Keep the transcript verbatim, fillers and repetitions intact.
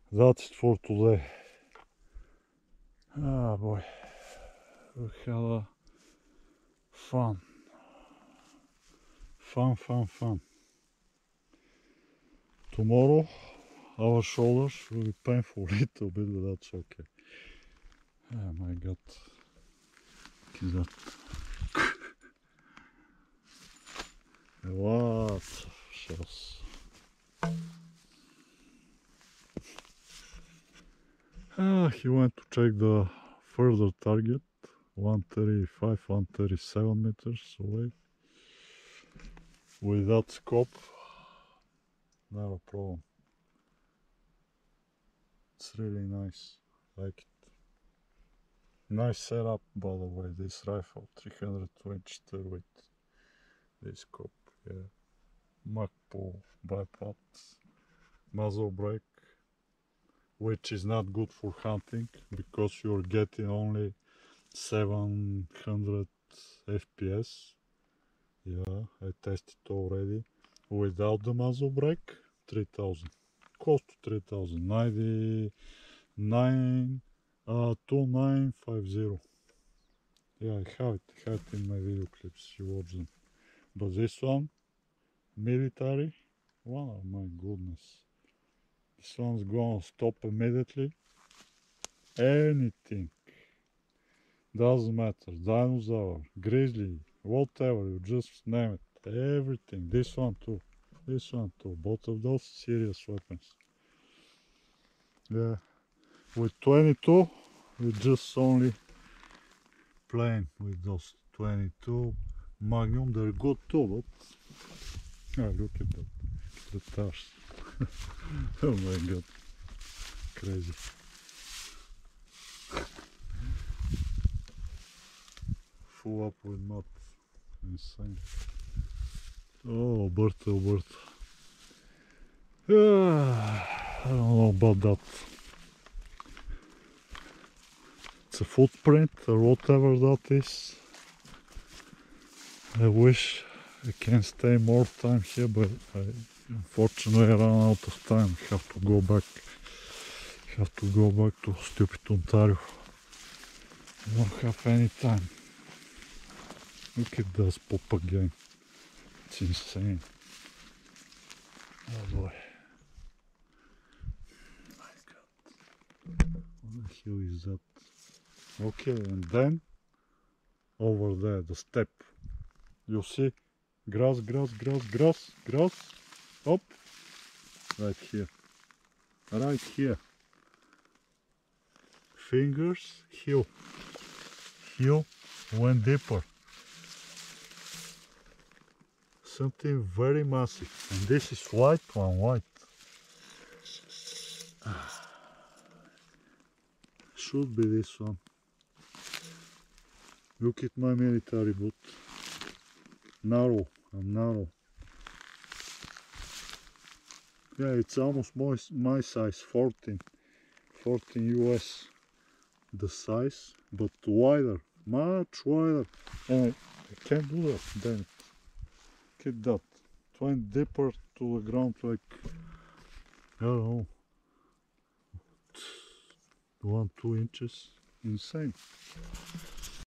that's it for today. Ah boy, we had a fun, fun, fun, fun. Tomorrow our shoulders will be painful a little bit, but that's okay. Oh my god, that what of shells. Ah, he went to check the further target, one thirty-five, one thirty-seven meters away. With that scope, not a problem. It's really nice, like it. Nice setup, by the way, this rifle, three hundred twenty stir with this scope, yeah. Magpul bipod, muzzle brake, which is not good for hunting because you're getting only seven hundred F P S. Yeah, I tested already. Without the muzzle brake, three thousand. Close to three thousand. ninety-nine, uh, two nine five zero. Yeah, I have it. I have it in my video clips. You watch them. But this one, military, wow, my goodness. This one's gonna stop immediately. Anything. Doesn't matter. Dinosaur, grizzly, whatever, you just name it. Everything. This one too. This one too. Both of those serious weapons. Yeah. With twenty-two, we just only playing with those twenty-two Magnum. They're good too, but oh, look at that. The tars. Oh my god. Crazy. Full up with mud. Insane. Oh, Bert, oh, Bert. Yeah, I don't know about that. It's a footprint or whatever that is. I wish I can stay more time here, but I unfortunately I ran out of time. I have to go back. I have to go back to stupid Ontario. I don't have any time. Look at this pop again. It's insane. Oh boy. My god. What the hell is that? Okay, and then over there, the step. You see? Grass, grass, grass, grass, grass. Up. Right here. Right here. Fingers, heel. Heel went deeper. Something very massive. And this is white one, white. Should be this one. Look at my military boot. Narrow, I'm narrow. Yeah, it's almost my, my size, fourteen. fourteen U S. The size, but wider, much wider. And I can't do that, damn it. Look at that. It went deeper to the ground like, I don't know, one, two inches. Insane.